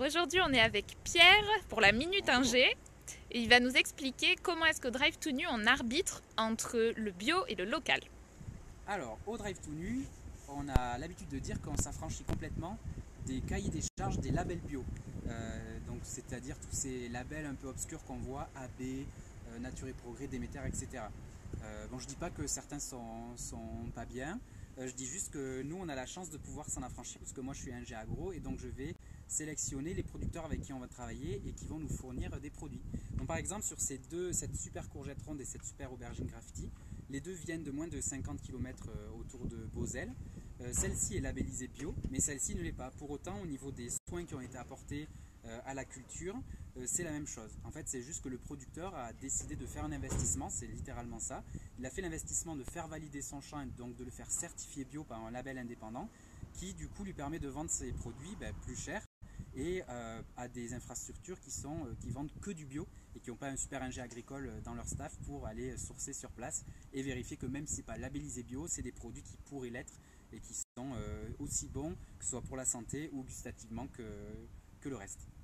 aujourd'hui on est avec Pierre pour la Minute Ingé et il va nous expliquer comment est-ce que Drive to Nu on arbitre entre le bio et le local. Alors, au Drive to Nu, on a l'habitude de dire qu'on s'affranchit complètement des cahiers des charges des labels bio. Donc, c'est-à-dire tous ces labels un peu obscurs qu'on voit, AB, Nature et Progrès, Déméter, etc. Bon, je dis pas que certains sont pas bien, je dis juste que nous on a la chance de pouvoir s'en affranchir parce que moi je suis ingé agro et donc je vais sélectionner les producteurs avec qui on va travailler et qui vont nous fournir des produits. Donc par exemple sur cette super courgette ronde et cette super aubergine graffiti, les deux viennent de moins de 50 km autour de Beauzelle. Celle-ci est labellisée bio, mais celle-ci ne l'est pas. Pour autant, au niveau des soins qui ont été apportés à la culture, c'est la même chose. En fait, c'est juste que le producteur a décidé de faire un investissement, c'est littéralement ça. Il a fait l'investissement de faire valider son champ et donc de le faire certifier bio par un label indépendant qui du coup lui permet de vendre ses produits plus cher et à des infrastructures qui vendent que du bio et qui n'ont pas un super ingé agricole dans leur staff pour aller sourcer sur place et vérifier que même si ce n'est pas labellisé bio, c'est des produits qui pourraient l'être et qui sont aussi bons que ce soit pour la santé ou gustativement que le reste.